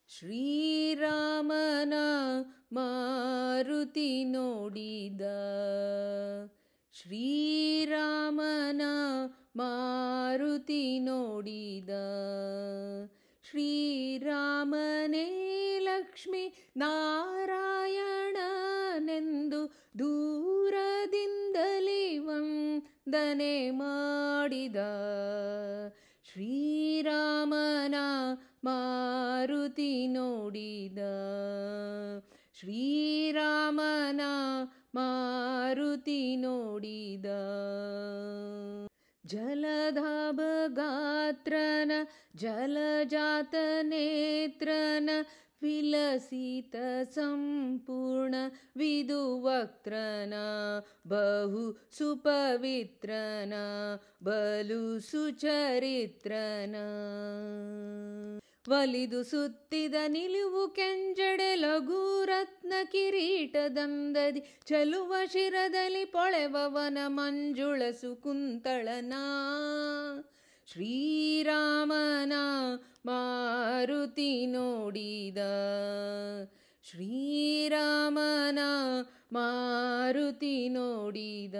ಶ್ರೀರಾಮನ ಮಾರುತಿ ನೋಡಿದ, ಶ್ರೀರಾಮನ ಮಾರುತಿ ನೋಡಿದ. ಶ್ರೀರಾಮನೇ ಲಕ್ಷ್ಮೀ ನಾರಾಯಣನೆಂದು ದೂರದಿಂದಲೇ ವಂದನೆ ಮಾಡಿದ. ಶ್ರೀರಾಮನ ಮಾರುತಿ ನೋಡಿದ, ಶ್ರೀರಾಮನ ಮಾರುತಿ ನೋಡಿದ. ಜಲಧಾಭ ಗಾತ್ರನ ಜಲಜಾತ ನೇತ್ರನ ವಿಲಸಿತ ಸಂಪೂರ್ಣ ವಿದುವಕ್ತ್ರನ ಬಹು ಸುಪವಿತ್ರನ ಬಲು ಸುಚರಿತ್ರನ. ಒಲಿದು ಸುತ್ತಿದ ನಿಲುವು ಕೆಂಜಡೆ ಲಘು ರತ್ನ ಕಿರೀಟದಂದದಿ ಚಲುವ ಶಿರದಲ್ಲಿ ಪೊಳೆವವನ ಮಂಜುಳ ಸುಕುಂತಳನ. ಶ್ರೀರಾಮನ ಮಾರುತಿ ನೋಡಿದ, ಶ್ರೀರಾಮನ ಮಾರುತಿ ನೋಡಿದ.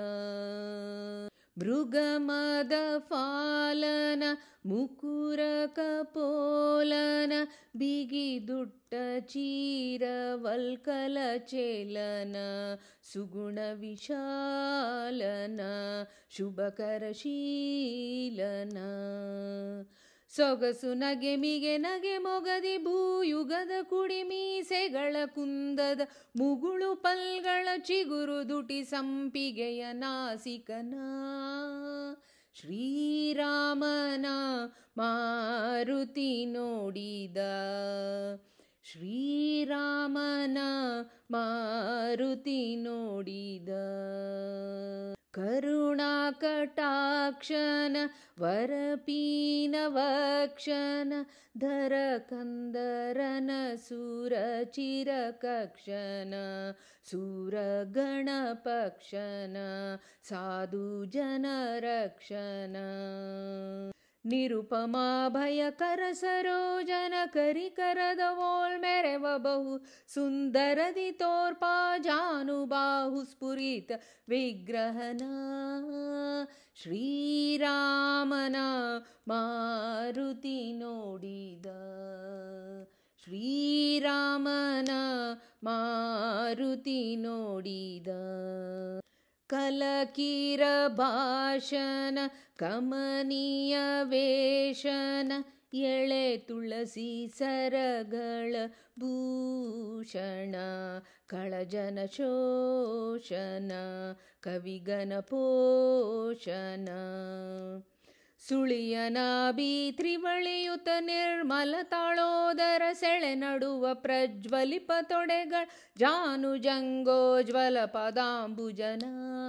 ಮೃಗಮದ ಫಾಲನ ಮುಕುರ ಕಪೋಲನ ಬಿಗಿದುಟ್ಟ ಚೀರ ವಲ್ಕಲ ಚೇಲನ ಸುಗುಣ ವಿಶಾಲನ ಶುಭಕರ ಶೀಲನ. ಸೊಗಸು ನಗೆ ಮಿಗೆ ನಗೆ ಮೊಗದಿ ಭೂಯುಗದ ಕುಡಿ ಮೀಸೆಗಳ ಕುಂದದ ಮುಗುಳು ಪಲ್ಗಳ ಚಿಗುರು ದುಟಿ ಸಂಪಿಗೆಯ ನಾಸಿಕನ. ಶ್ರೀರಾಮನ ಮಾರುತಿ ನೋಡಿದ, ಶ್ರೀರಾಮನ ಮಾರುತಿ ನೋಡಿದ. ಕರುಣಾ ಕಟಾಕ್ಷನ ವರಪೀನ ವಕ್ಷನ ಧರ ಕಂದರನ ಸೂರ ಚಿರ ಕಕ್ಷನ ಸೂರ ಗಣ ಪಕ್ಷನ ಸಾಧು ಜನ ರಕ್ಷನ. ನಿರುಪಮಾ ಭಯಕರ ಸರೋಜನ ಕರಿಕರದ ವೋಲ್ ಮೆರೆವ ಬಹು ಸುಂದರದಿ ತೋರ್ಪಾ ಜಾನುಬಾಹು ಸ್ಫುರಿತ ವಿಗ್ರಹನ. ಶ್ರೀರಾಮನ ಮಾರುತಿ ನೋಡಿದ, ಶ್ರೀರಾಮನ ಮಾರುತಿ ನೋಡಿದ. ಕಲಕೀರ ಭಾಷಣ ಕಮನೀಯ ವೇಷನ ಎಳೆ ತುಳಸಿ ಸರಗಳ ಭೂಷಣ ಕಳಜನ ಶೋಷಣ ಕವಿಗನ ಪೋಷಣ. ಸುಳಿಯನಾಭಿ ತ್ರಿವಳಿಯುತ ನಿರ್ಮಲ ತಾಳೋದರ ಸೆಳೆ ನಡುವ ಪ್ರಜ್ವಲಿಪ ತೊಡೆಗಳ ಜಾನು ಜಂಗೋಜ್ವಲ ಪದಾಂಬುಜನ.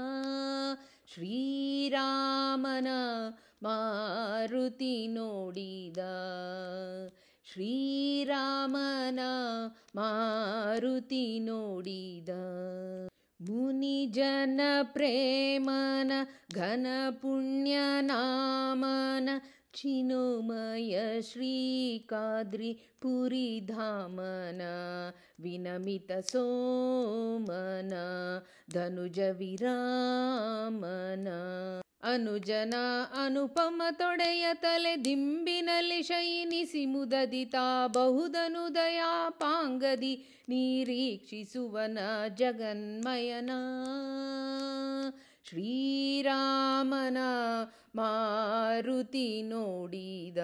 ಶ್ರೀರಾಮನ ಮಾರುತಿ ನೋಡಿದ, ಶ್ರೀರಾಮನ ಮಾರುತಿ ನೋಡಿದ. ಮುನಿಜನ ಪ್ರೇಮನ ಘನ ಪುಣ್ಯ ನಾಮನ ಚಿನುಮಯ ಶ್ರೀಕಾದ್ರಿ ಪುರಿಧಾಮನ ವಿನಮಿತ ಸೋಮನ ಧನುಜ ವಿರಾಮನ. ಅನುಜನ ಅನುಪಮ ತೊಡೆಯ ತಲೆ ದಿಂಬಿನಲ್ಲಿ ಶಯಿನಿಸಿ ಮುದದಿತಾ ಬಹುಧನುದಯ ಪಾಂಗದಿ ನಿರೀಕ್ಷಿಸುವನ ಜಗನ್ಮಯನ. ಶ್ರೀರಾಮನ ಮಾರುತಿ ನೋಡಿದ,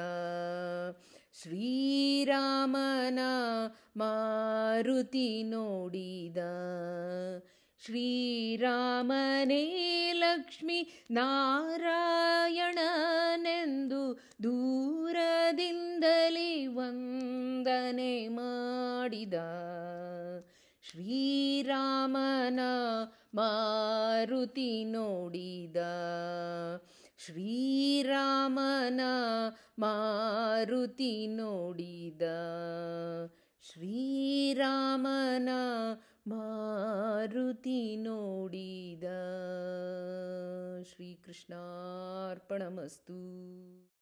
ಶ್ರೀರಾಮನ ಮಾರುತಿ ನೋಡಿದ. ಶ್ರೀರಾಮನೇ ಲಕ್ಷ್ಮೀ ನಾರಾಯಣನೆಂದು ದೂರದಿಂದಲೇ ವಂದನೆ ಮಾಡಿದ. ಶ್ರೀರಾಮನ ಮಾರುತಿ ನೋಡಿದ, ಶ್ರೀರಾಮನ ಮಾರುತಿ ನೋಡಿದ. ಶ್ರೀರಾಮನ ಮಾರುತಿ ನೋಡಿದ. ಶ್ರೀಕೃಷ್ಣಾರ್ಪಣಮಸ್ತು.